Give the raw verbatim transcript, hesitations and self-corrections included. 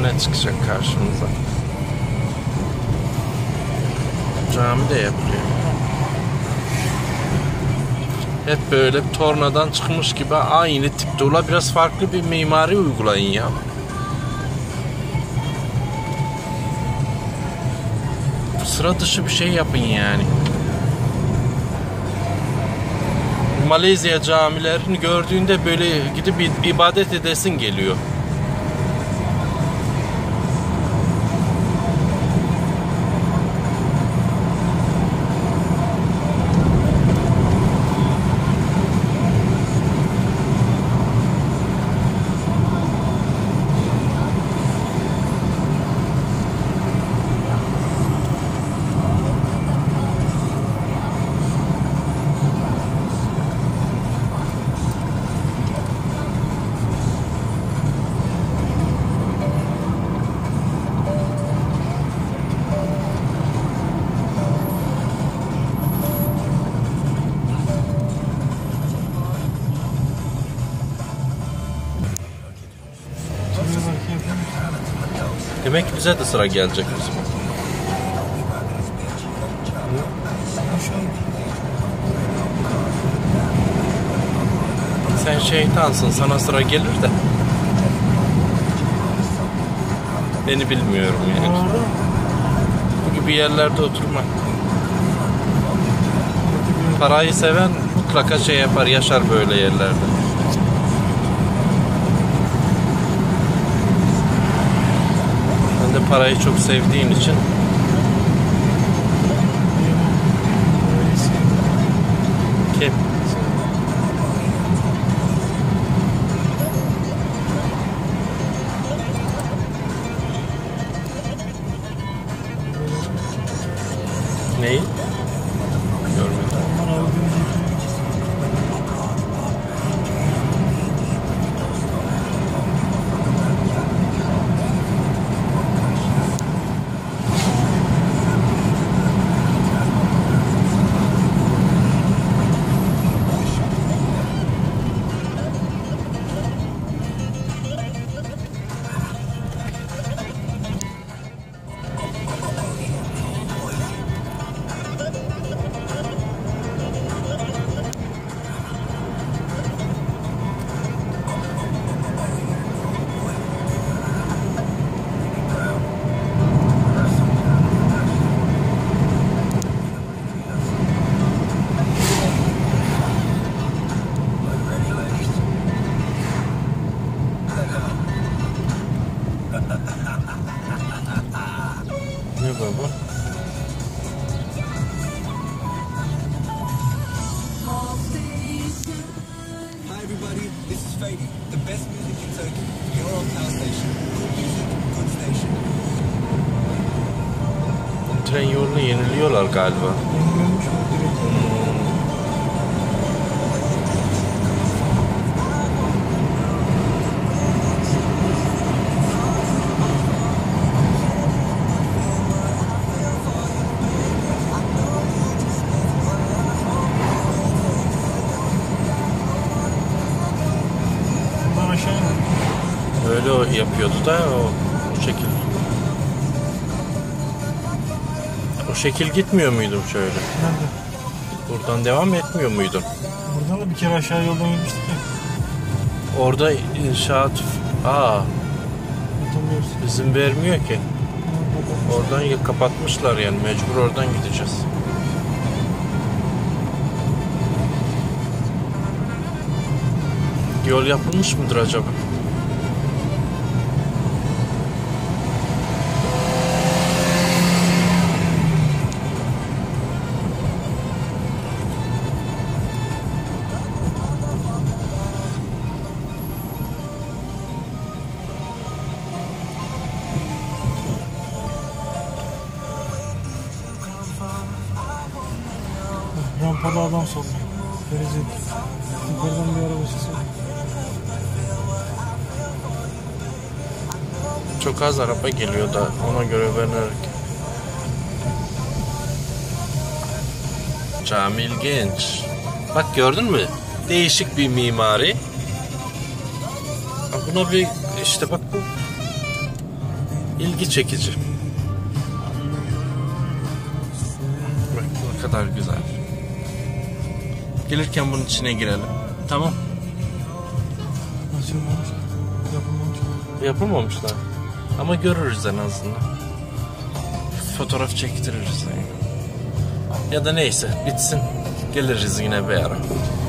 ne çıkacak karşımıza? Cami de yapılıyor. Hep böyle bir tornadan çıkmış gibi aynı tipte ola, biraz farklı bir mimari uygulayın ya. Sıra dışı bir şey yapın yani. Malezya camilerini gördüğünde böyle gidip ibadet edesin geliyor. Demek ki bize de sıra gelecek o zaman. Sen şeytansın, sana sıra gelir de. Beni bilmiyorum yani. Bu gibi yerlerde oturmak. Parayı seven mutlaka şey yapar, yaşar böyle yerlerde. Sen de parayı çok sevdiğin için. Kim? Neyi? Görmedim. Ne baba? Hi everybody, this is Fady. The best music in Turkey. You're on Power Station. Good music, good station. Tren yolunu yeniliyorlar galiba. Hmm. Öyle o yapıyordu da o, o şekil. O şekil gitmiyor muydun şöyle? Nerede? Buradan devam etmiyor muydun? Buradan da bir kere aşağı yoldan gitmiştik ya. Orada inşaat... Aa, izin vermiyor ki. Oradan ya kapatmışlar yani, mecbur oradan gideceğiz. Yol yapılmış mıdır acaba? Rampada adam sallıyor. Verecek. Yukarıdan bir araba çıksın. Çok az araba geliyor da ona göre vererek. Cami ilginç. Bak gördün mü? Değişik bir mimari. Buna bir işte bak bu İlgi çekici. Bak ne kadar güzel. Gelirken bunun içine girelim. Tamam. Nasıl olmamış? Yapılmamış. Yapamamışlar. Ama görürüz en azından. Fotoğraf çektiririz yani. Ya da neyse bitsin. Geliriz yine bir ara.